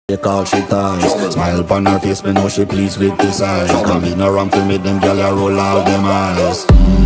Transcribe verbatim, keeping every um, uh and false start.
Take all she ties. Smile upon her face, me know she pleased with this eyes. Come in around to make them gyal a roll out them eyes.